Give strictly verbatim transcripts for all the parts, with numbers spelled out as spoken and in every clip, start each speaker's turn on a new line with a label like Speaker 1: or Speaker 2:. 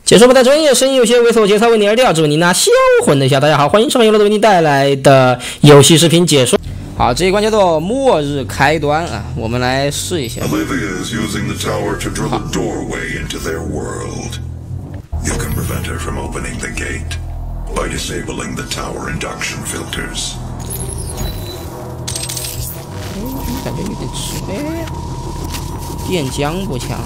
Speaker 1: 解说不太专业，声音有些猥琐，节操为你而调，只为你那销魂的一下。大家好，欢迎收看由乐乐为你带来的游戏视频解说。好，这一关叫做末日开端啊，我们来试一下。
Speaker 2: Olivia is using the tower to drill a doorway into their world. You can prevent her from opening the gate by disabling the tower induction filters.
Speaker 1: 感觉有点吃哎，电浆不强。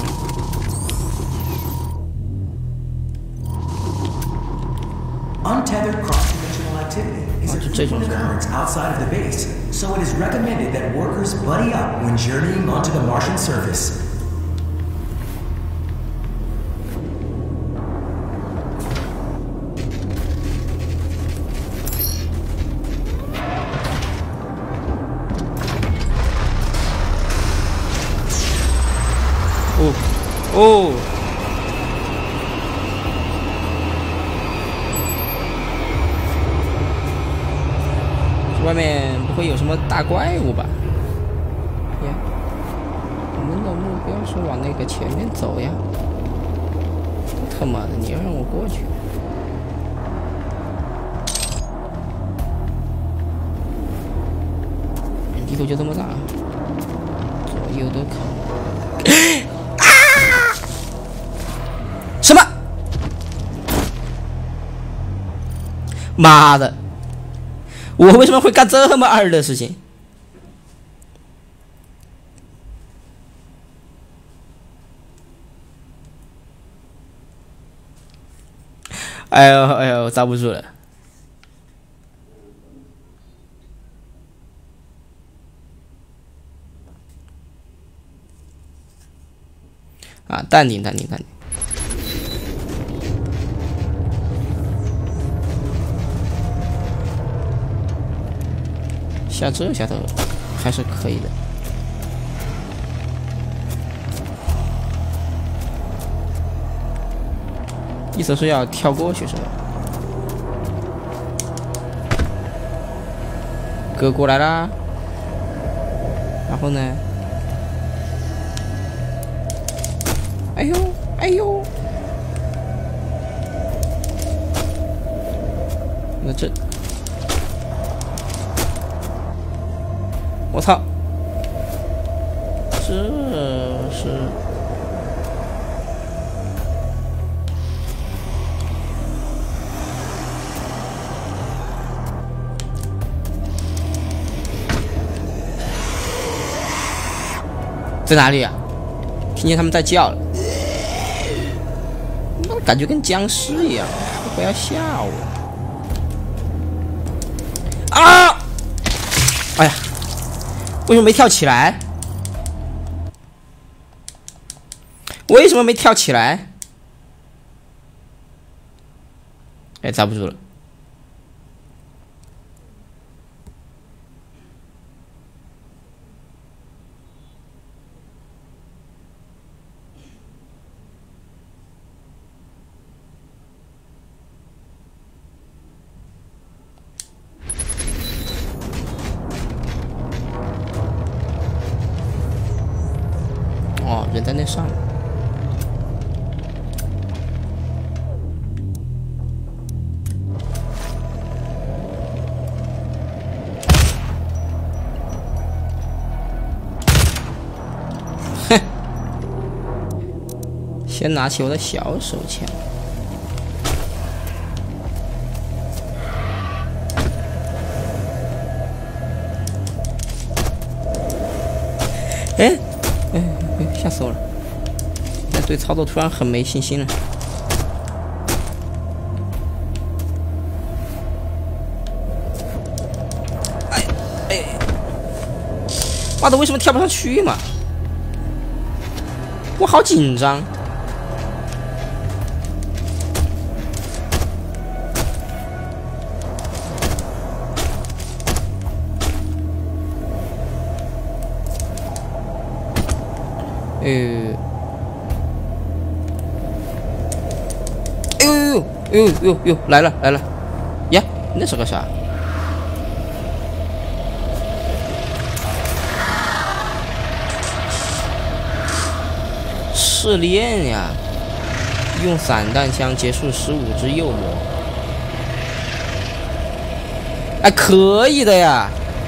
Speaker 3: Untethered cross-dimensional activity is a frequent occurrence outside of the base, so it is recommended that workers buddy up when journeying onto the Martian surface.
Speaker 1: Oh, oh. 外面不会有什么大怪物吧？呀，我们的目标是往那个前面走呀！他妈的，你要让我过去？地图就这么大，左右都看。啊！什么？妈的！ 我为什么会干这么二的事情？哎呦哎呦，遭不住了！啊，淡定淡定淡定。 下这下头还是可以的。意思是要跳过去是吧？哥过来啦，然后呢？哎呦哎呦！那这。 我操！这是在哪里啊？听见他们在叫了，那感觉跟僵尸一样，不要吓我！啊！哎呀！ 为什么没跳起来？为什么没跳起来？哎，遭不住了！哦，人在那上面。哼，先拿起我的小手枪。哎。 哎哎，吓死我了！现在对操作突然很没信心了。哎哎，妈的，为什么跳不上去嘛？我好紧张。呃，哎呦呦呦呦呦，来了来了，呀，那是个啥？试炼呀， 用散弹枪结束十五只诱魔。哎，可以的呀。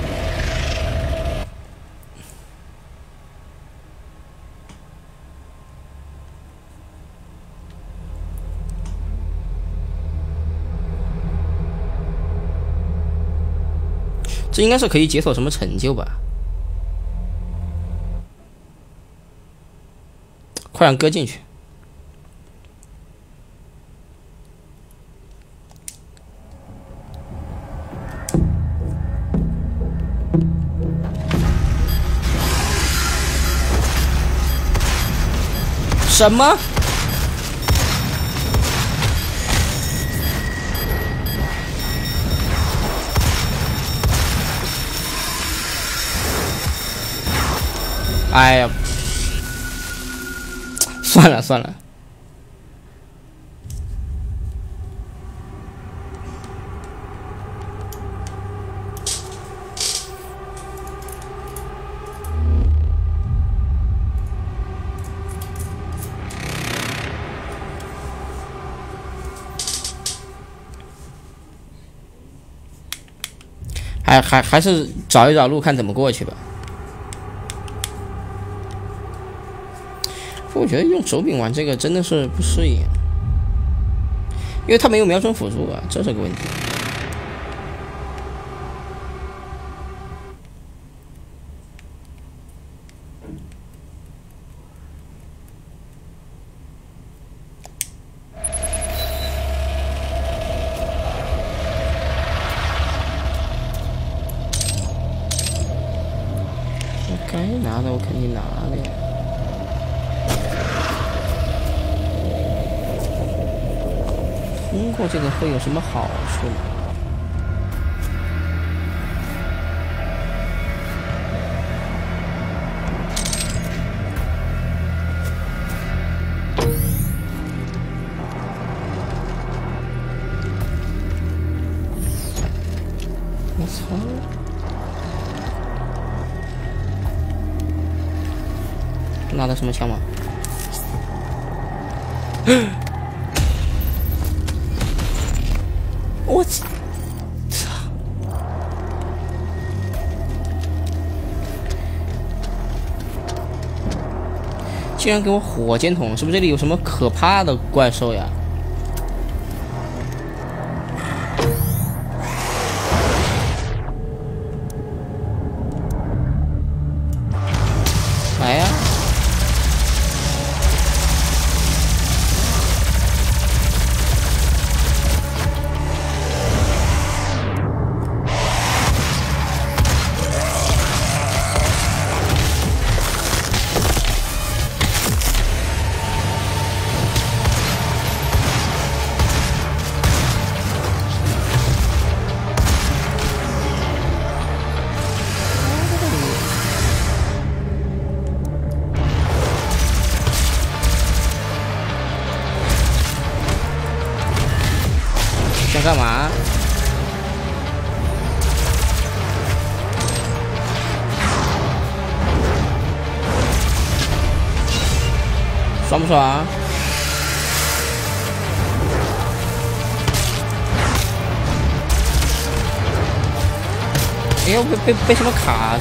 Speaker 1: 这应该是可以解锁什么成就吧？快让哥进去！什么？哎呀，算了算了。还还还是找一找路，看怎么过去吧。我觉得用手柄玩这个真的是不适应，因为它没有瞄准辅助啊，这是个问题。我该拿的我肯定拿了呀。通过这个会有什么好处吗？我操！拿的什么枪吗？我操！竟然给我火箭筒，是不是这里有什么可怕的怪兽呀？来呀！想干嘛？爽不爽？哎呦，被被被什么卡住？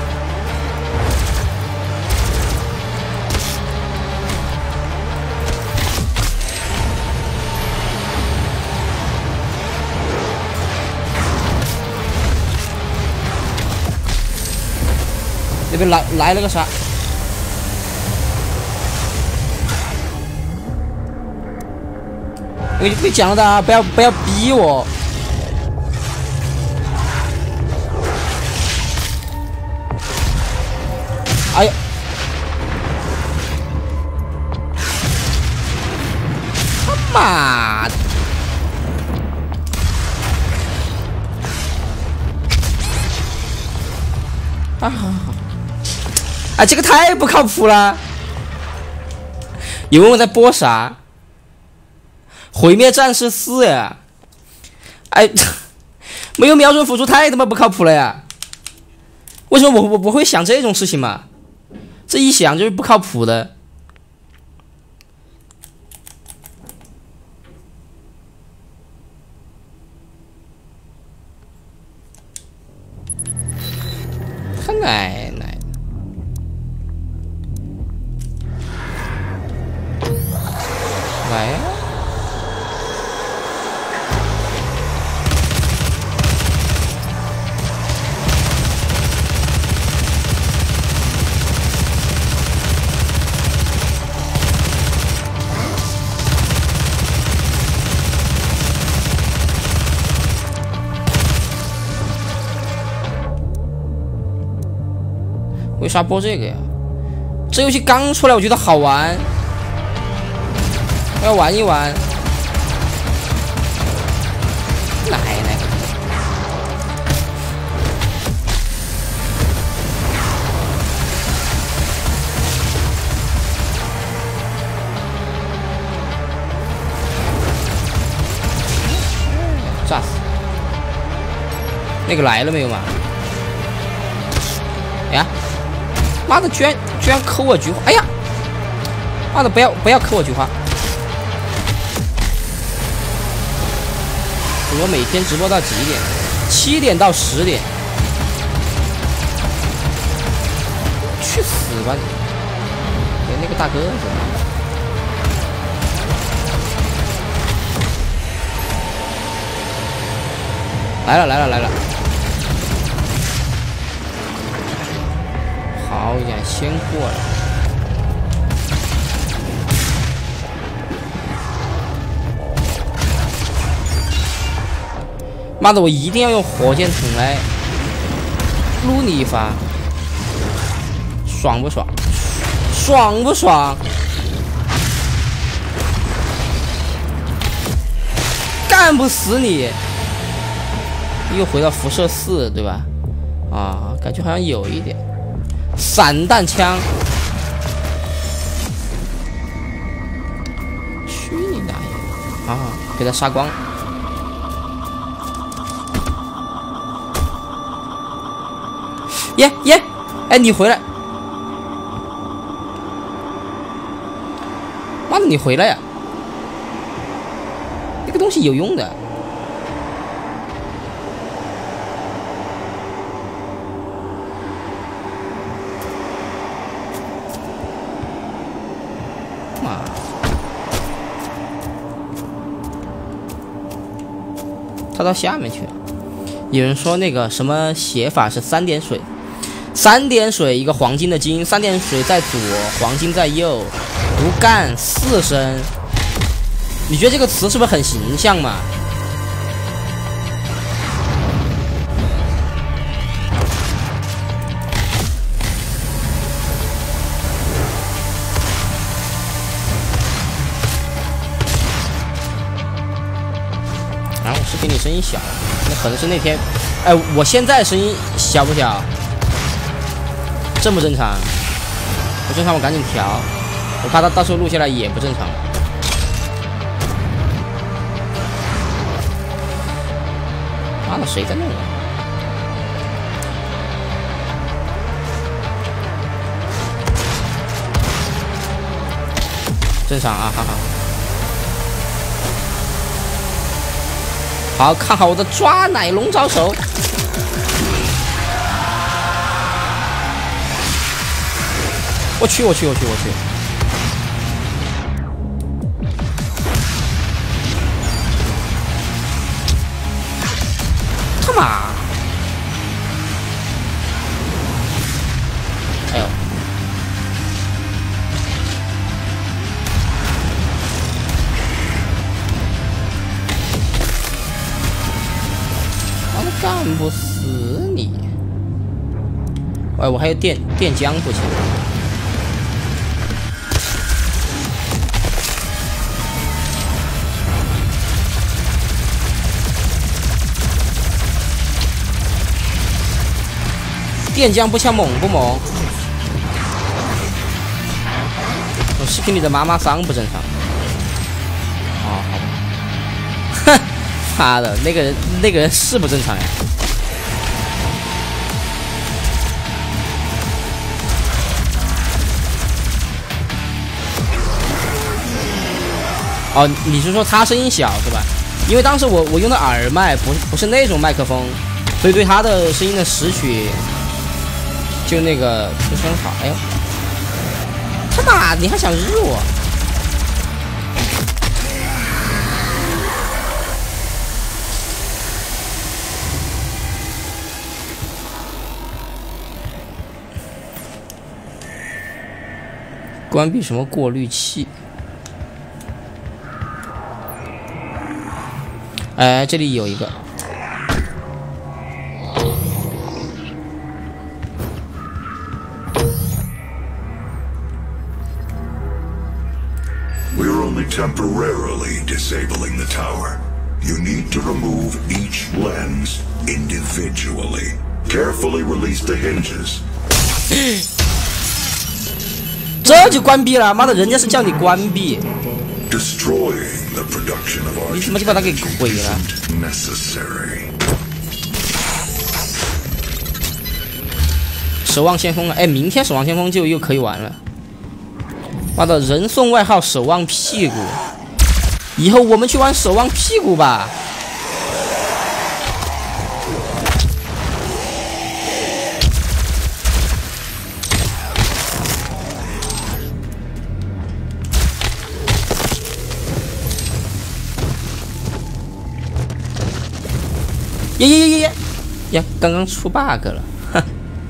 Speaker 1: 那边来来了个啥？我已经被讲了的啊，不要不要逼我！哎呀！他妈的！啊！哎，这个太不靠谱了！有问我在播啥？毁灭战士四呀！哎，没有瞄准辅助太他妈不靠谱了呀！为什么我我我会想这种事情嘛？这一想就是不靠谱的。 奶奶！来呀！为啥播这个呀？这游戏刚出来，我觉得好玩，我要玩一玩。奶奶！炸死！那个来了没有嘛？呀！妈的，居然居然扣我菊花！哎呀，妈的，不要不要扣我菊花！我每天直播到几点？七点到十点。去死吧你！连那个大哥子。来了来了来了！好呀，先过来。妈的，我一定要用火箭筒来撸你一发，爽不爽？爽不爽？干不死你！又回到辐射四，对吧？啊，感觉好像有一点。散弹枪，去你大爷！啊，给他杀光。耶耶，哎，你回来！妈的，你回来呀！那个东西有用的。他到下面去了。有人说那个什么写法是三点水，三点水一个黄金的金，三点水在左，黄金在右，不干四声。你觉得这个词是不是很形象嘛？给你声音小，那可能是那天，哎，我现在声音小不小？正不正常？不正常，我赶紧调，我怕他到时候录下来也不正常。妈的，谁在弄啊？正常啊，哈哈。好，看好我的抓奶龙爪手！我去，我去，我去，我去！他妈！哎呦！干不死你！哎，我还有电电浆不行。电浆不枪猛不猛？我视频里的妈妈桑不正常。哦，好吧。哼。妈的，那个人那个人是不正常呀！哦，你是说他声音小是吧？因为当时我我用的耳麦不不是那种麦克风，所以对他的声音的拾取就那个出生卡，哎呦，他妈，你还想日我？关闭什么过滤器？哎，这里有一个。
Speaker 2: Temporarily disabling the tower. You need to remove each lens individually. Carefully release the hinges.
Speaker 1: 这就关闭了，妈的，人家是叫你关闭。
Speaker 2: Destroying the production of art.
Speaker 1: 你怎么就把它给毁了
Speaker 2: ？Necessary.
Speaker 1: 守望先锋了，哎，明天守望先锋就又可以玩了。 妈的，人送外号“守望屁股”，以后我们去玩“守望屁股”吧。耶耶耶耶耶！呀，刚刚出 bug 了，哼。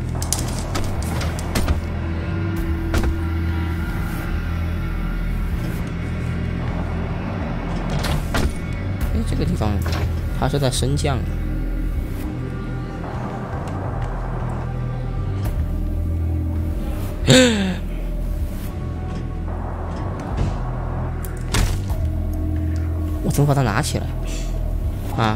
Speaker 1: 这个地方，它是在升降。我怎么把它拿起来？啊？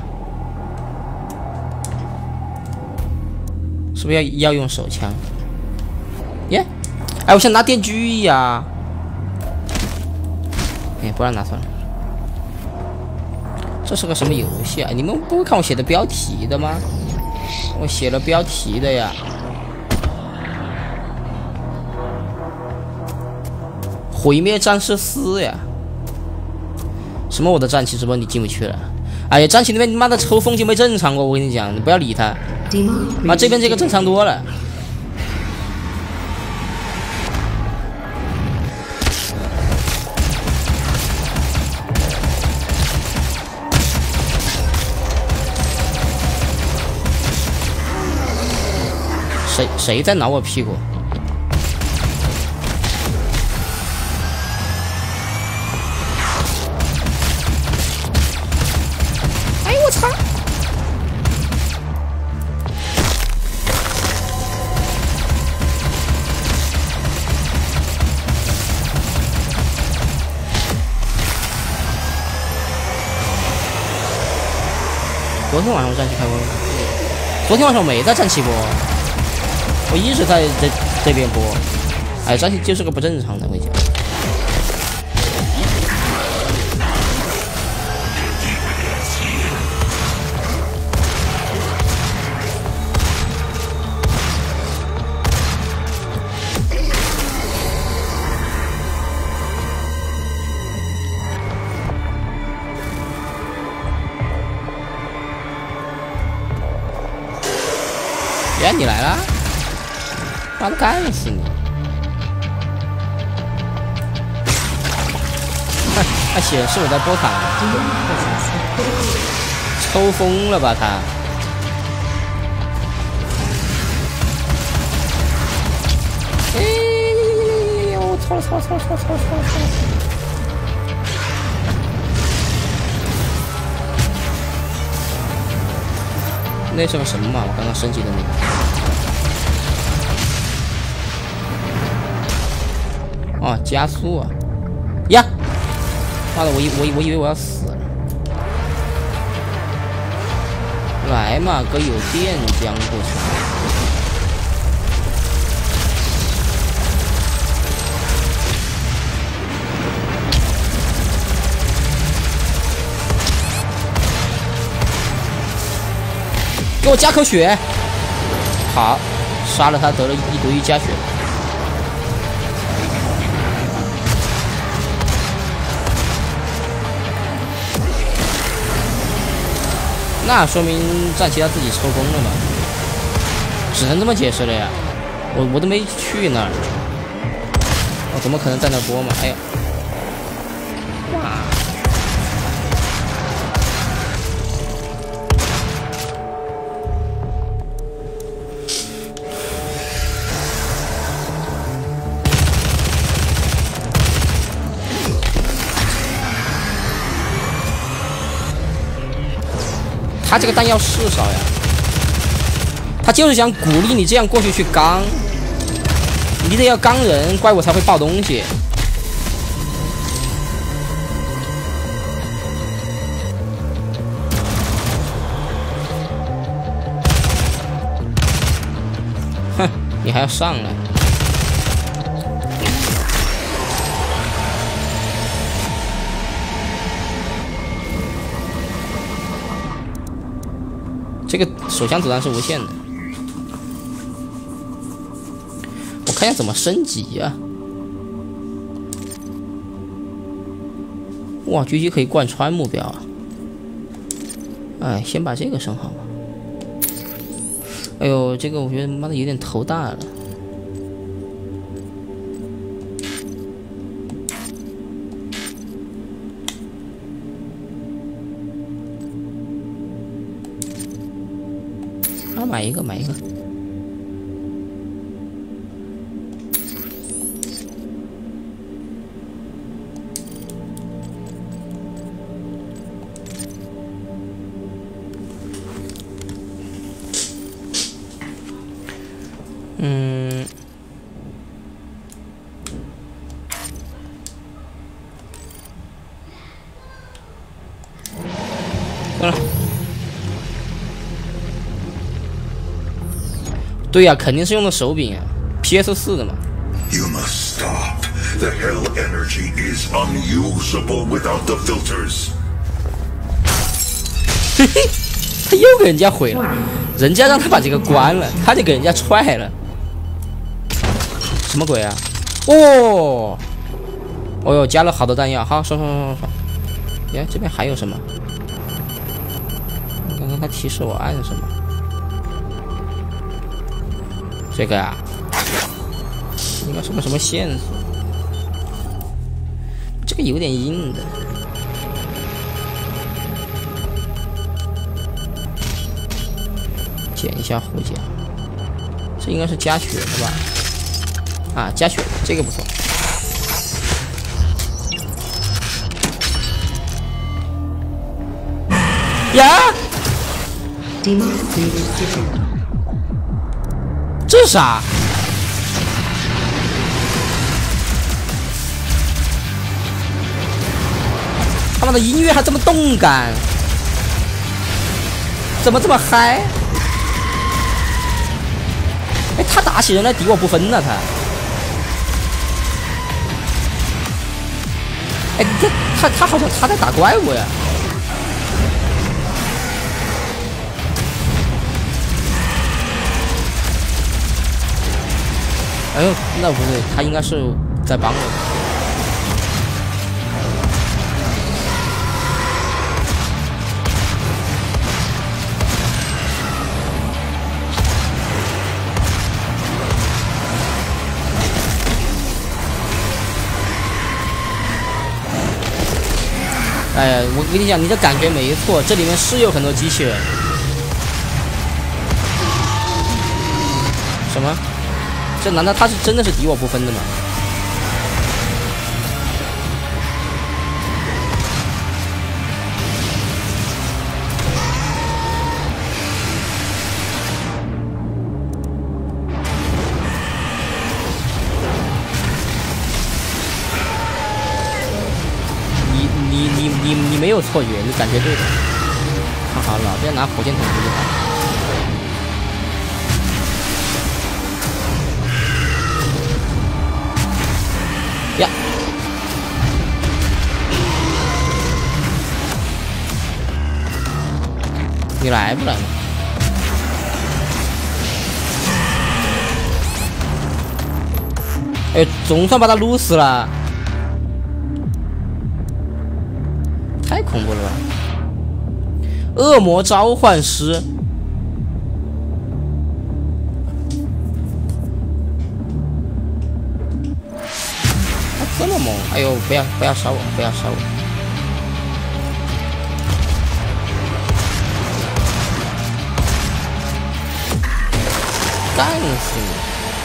Speaker 1: 是不是要要用手枪？耶！哎，我想拿电锯呀！哎，不让拿算了。 这是个什么游戏啊？你们不会看我写的标题的吗？我写了标题的呀。毁灭战士四呀！什么我的战旗直播你进不去了？哎呀，战旗那边你妈的抽风就没正常过，我跟你讲，你不要理他。啊，这边这个正常多了。 谁谁在挠我屁股？哎我操！昨天晚上我战旗开播，昨天晚上我没在战旗播。 我一直在这这边播，哎，战旗就是个不正常的，我跟你讲。耶，你来了。 妈的，干死你！看，它显示我在播卡，抽风了吧他？哎，我操操操操操操操！那是个什么嘛？我刚刚升级的那个。 哦，加速啊！呀，妈的，我以我以我以为我要死了。来嘛，哥有电浆过去。给我加口血。好，杀了他，得了一堆加血。 那说明战旗他自己抽风了嘛，只能这么解释了呀。 我我都没去那儿，我怎么可能在那播嘛？哎呀，哇！他这个弹药是少呀，他就是想鼓励你这样过去去刚，你得要刚人，怪物才会爆东西。哼，你还要上来？这个手枪子弹是无限的，我看一下怎么升级啊！哇，狙击可以贯穿目标啊！哎，先把这个升好吧。哎呦，这个我觉得妈的有点头大了。啊，买一个，买一个。嗯。算了。对呀、啊，肯定是用的手柄啊 ，P S 四的嘛。
Speaker 2: You must stop. The hell energy is unusable without the filters.
Speaker 1: 嘿嘿，他又给人家毁了，人家让他把这个关了，他就给人家踹了。什么鬼啊？哦，哦哟，加了好多弹药，好，刷刷刷刷刷。耶，这边还有什么？刚刚他提示我按什么？这个啊，应该是个什么线索？这个有点硬的。捡一下护甲，这应该是加血的吧？啊，加血，这个不错。呀！这是啥？他妈的音乐还这么动感，怎么这么嗨？哎，他打起人来敌我不分呢、啊，他。哎，这他他好像他在打怪物呀。哎呦，那不对，他应该是在帮我。哎呀，我跟你讲，你的感觉没错，这里面是有很多机器人。什么？这难道他是真的是敌我不分的吗？你你你你你没有错觉，你感觉对的。哈哈，老子要拿火箭筒出去打。呀！你来不来嘛？哎，总算把他撸死了，太恐怖了吧！恶魔召唤师， 这么猛！哎呦，不要不要烧我，不要烧我！干死你！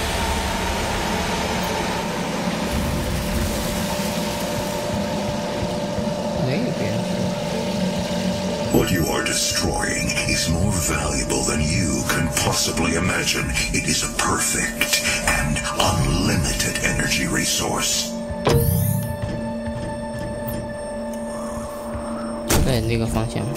Speaker 1: 那边是。
Speaker 2: What you are destroying is more valuable than you can possibly imagine. It is a perfect and unlimited energy resource.
Speaker 1: 在那个方向。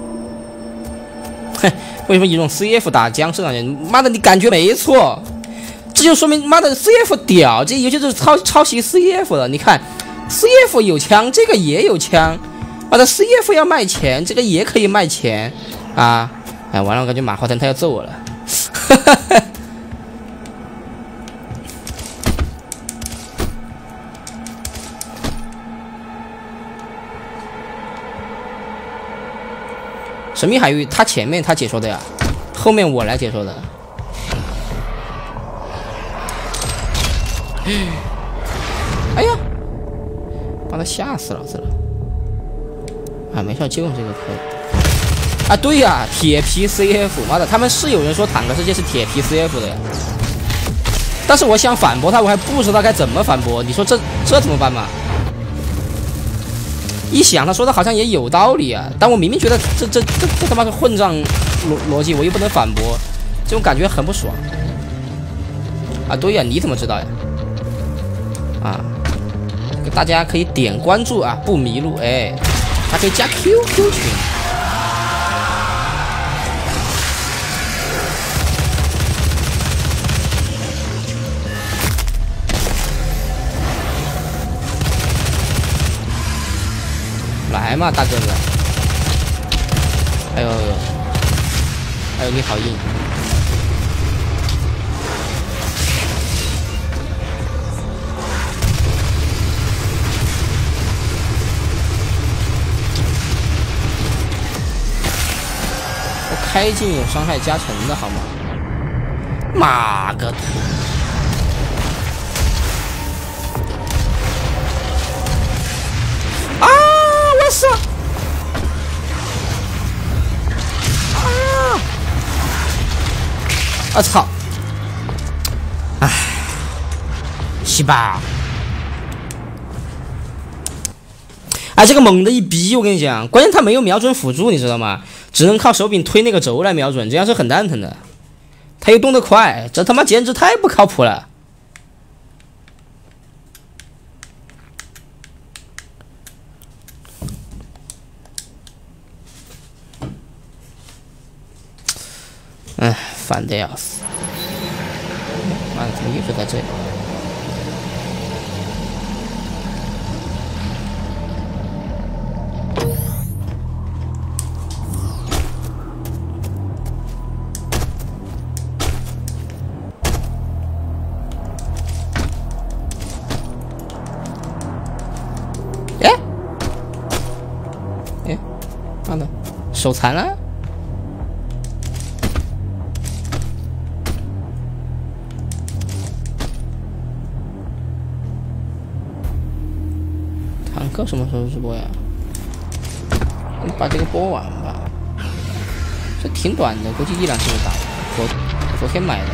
Speaker 1: 哼，为什么一种 C F 打僵尸啊？妈的，你感觉没错，这就说明妈的 C F 屌，这游戏就是抄抄袭 C F 的。你看 ，C F 有枪，这个也有枪。 妈的 ，C F 要卖钱，这个也可以卖钱啊！哎，完了，我感觉马化腾他要揍我了。哈哈哈。神秘海域，他前面他解说的呀，后面我来解说的。哎呀，把他吓死老子了！ 啊，没事，就用这个可以。啊，对呀，铁皮 C F， 妈的，他们是有人说坦克世界是铁皮 C F 的呀。但是我想反驳他，我还不知道该怎么反驳。你说这这怎么办嘛？一想他说的好像也有道理啊，但我明明觉得这这这这他妈是混账逻逻辑，我又不能反驳，这种感觉很不爽。啊，对呀，你怎么知道呀？啊，大家可以点关注啊，不迷路，哎。 还可以加 Q Q 群，来嘛，大哥哥！哎呦呦，哎呦，你好硬！开镜有伤害加成的好吗？妈个！啊！我死！啊！我操！唉，西吧！哎，这个猛的一逼，我跟你讲，关键他没有瞄准辅助，你知道吗？ 只能靠手柄推那个轴来瞄准，这样是很蛋疼的。他又动得快，这他妈简直太不靠谱了。哎，烦的要死！妈的，怎么又是在这里？ 妈的，手残了！坦克什么时候直播呀？你把这个播完吧，这挺短的，估计一两天就打完。昨昨天买的。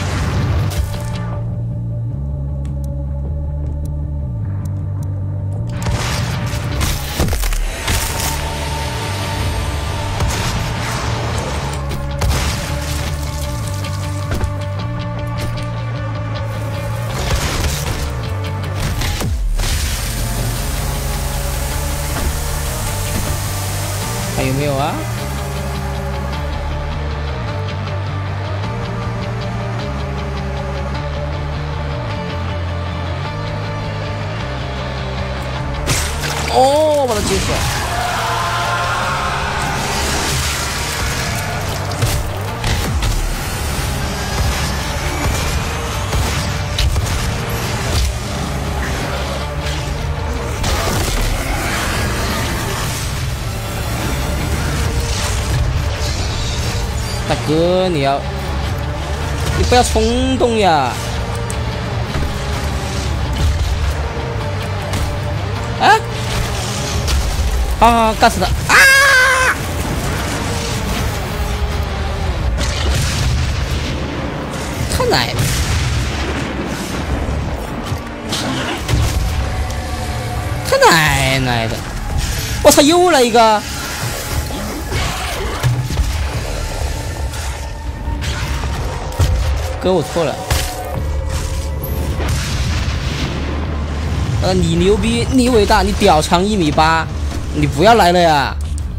Speaker 1: 还有没有啊？哦，把它接住了。大哥，你要，你不要冲动呀！ 好，干死他！啊！他奶奶！他奶奶的！我操，又来一个！哥，我错了。呃，你牛逼，你伟大，你屌长一米八，你不要来了呀！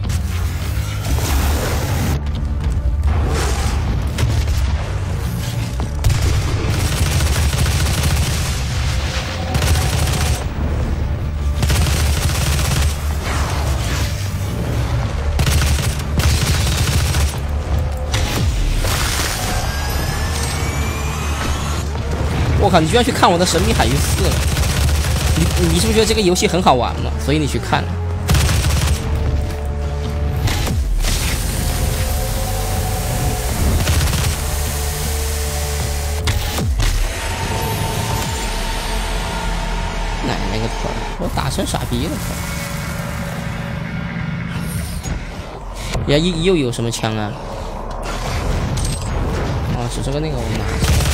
Speaker 1: 我靠，你居然去看我的《神秘海域四》了？你你是不是觉得这个游戏很好玩嘛？所以你去看了。奶奶个头！我打成傻逼了！呀，又又有什么枪啊？哦，是这个那个我拿一下。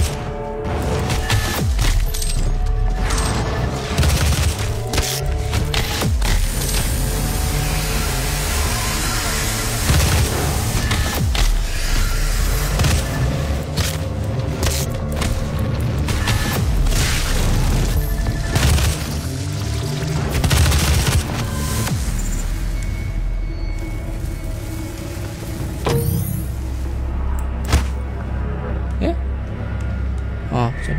Speaker 1: 啊，这，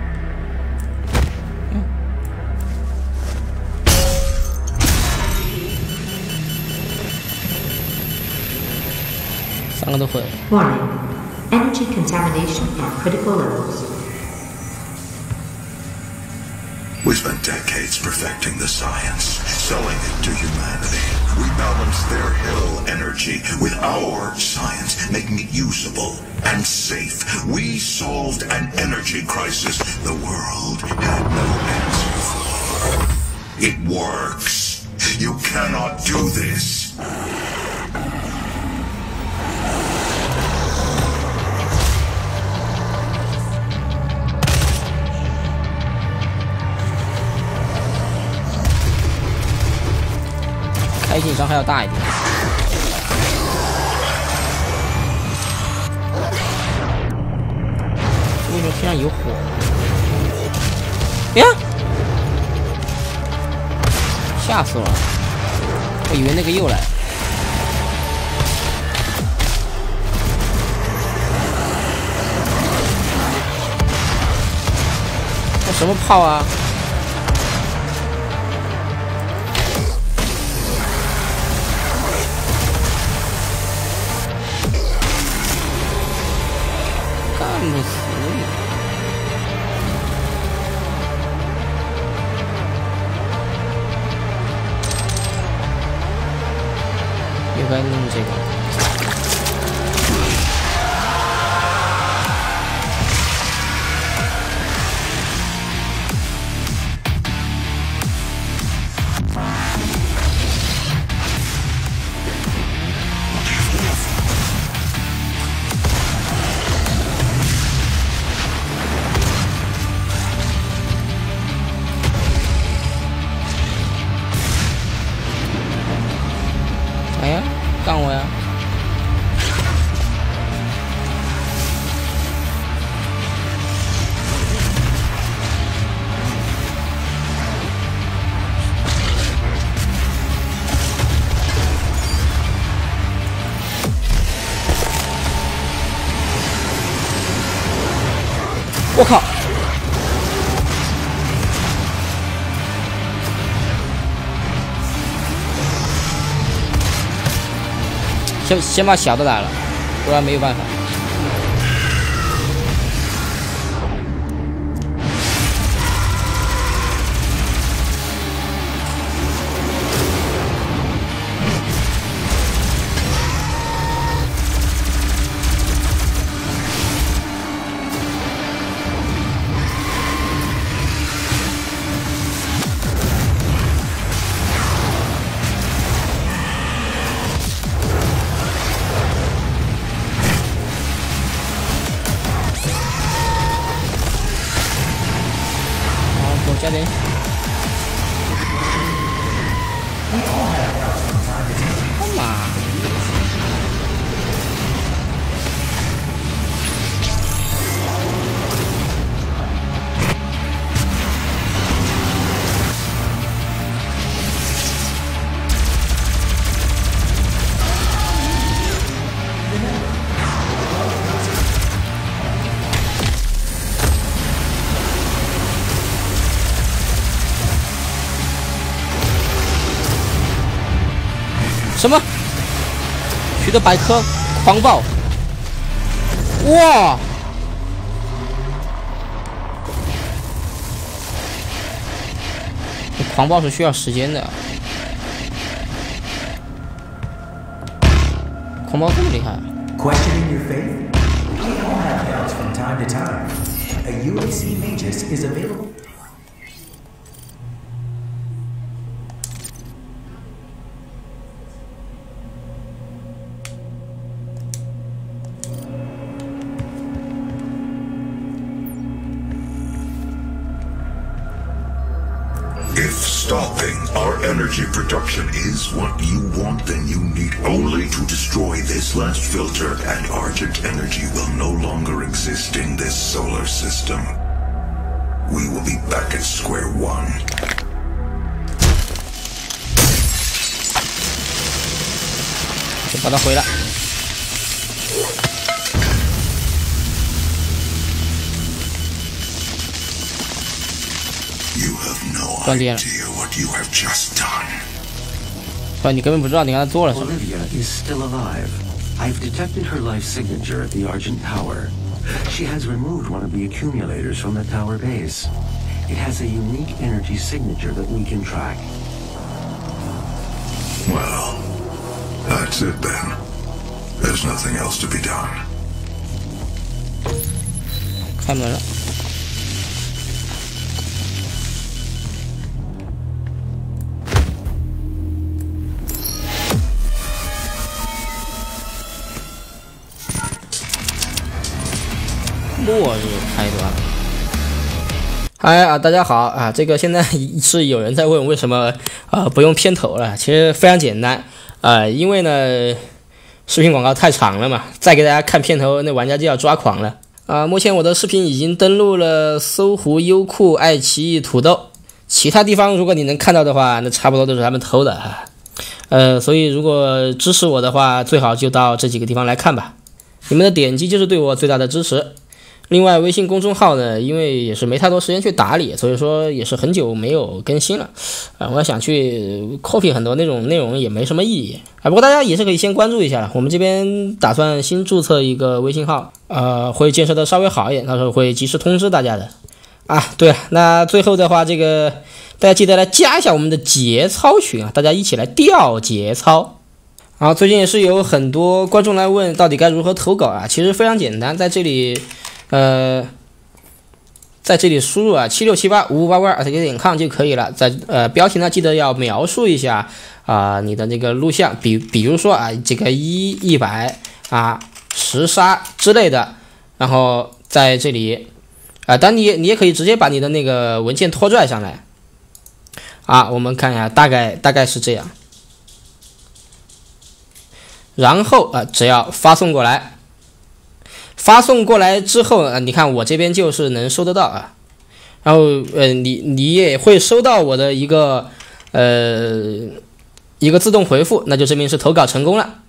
Speaker 1: 嗯，三个都会了。
Speaker 4: Warning: energy contamination at critical levels.
Speaker 2: We spent decades perfecting the science, selling it to humanity. We balanced their hell energy with our science, making it usable and safe. We solved an energy crisis the world had no answer for. It works. You cannot do this.
Speaker 1: 开紧伤还要大一点。为什么天上有火？呀！吓死我了！我以为那个又来。这什么炮啊？干不死你！又该弄这个。哎呀，干我呀！我靠！先先把小的打了，不然没有办法。 什么？取得百颗狂暴！哇！狂暴是需要时间的。狂暴这么厉害
Speaker 3: Questioning your faith? We all have doubts from time to time. A U A C Magus is available.
Speaker 2: If stopping our energy production is what you want, then you need only to destroy this last filter, and Argent energy will no longer exist in this solar system. We will be back at square one.
Speaker 1: 就把它回来。 断电了。不，你根本不知道你刚才做了什么。
Speaker 5: Olivia is still alive. I've detected her life signature at the Argent Tower. She has removed one of the accumulators from the tower base. It has a unique energy signature that we can track.
Speaker 2: Well, that's it then. There's nothing else to be done.
Speaker 1: 开门了。 末日开端。嗨啊，大家好啊！这个现在是有人在问为什么啊、呃、不用片头了？其实非常简单啊、呃，因为呢视频广告太长了嘛，再给大家看片头，那玩家就要抓狂了啊、呃！目前我的视频已经登录了搜狐、优酷、爱奇艺、土豆，其他地方如果你能看到的话，那差不多都是他们偷的哈。呃，所以如果支持我的话，最好就到这几个地方来看吧。你们的点击就是对我最大的支持。 另外，微信公众号呢，因为也是没太多时间去打理，所以说也是很久没有更新了。啊、呃，我想去 copy 很多那种内容也没什么意义啊。不过大家也是可以先关注一下，我们这边打算新注册一个微信号，呃，会建设的稍微好一点，到时候会及时通知大家的。啊，对了，那最后的话，这个大家记得来加一下我们的节操群啊，大家一起来调节操。 然后最近也是有很多观众来问，到底该如何投稿啊？其实非常简单，在这里。 呃，在这里输入啊七六七八五五八八 at 点 com 就可以了。在呃标题呢，记得要描述一下啊、呃、你的这个录像，比比如说啊这个一一百啊十杀之类的。然后在这里啊，当然你你也可以直接把你的那个文件拖拽上来啊。我们看一下，大概大概是这样。然后啊，只要发送过来。 发送过来之后啊，你看我这边就是能收得到啊，然后呃，你你也会收到我的一个呃一个自动回复，那就证明是投稿成功了。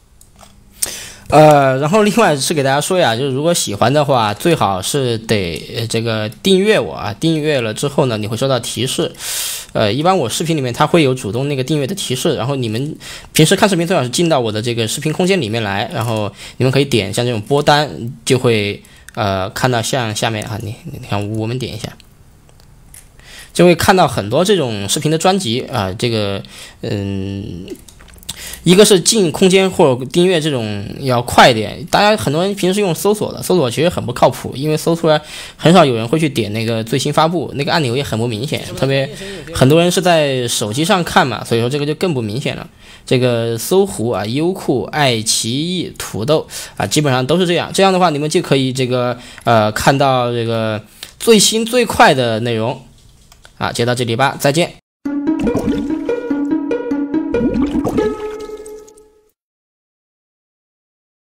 Speaker 1: 呃，然后另外是给大家说呀，就是如果喜欢的话，最好是得这个订阅我啊，订阅了之后呢，你会收到提示。呃，一般我视频里面它会有主动那个订阅的提示，然后你们平时看视频最好是进到我的这个视频空间里面来，然后你们可以点像这种播单，就会呃看到像下面啊，你你看我们点一下，就会看到很多这种视频的专辑啊、呃，这个嗯。一个是进空间或者订阅这种要快一点，大家很多人平时用搜索的，搜索其实很不靠谱，因为搜出来很少有人会去点那个最新发布，那个按钮也很不明显，特别很多人是在手机上看嘛，所以说这个就更不明显了。这个搜狐啊、优酷、爱奇艺、土豆啊，基本上都是这样。这样的话，你们就可以这个呃看到这个最新最快的内容啊。就到这里吧，再见。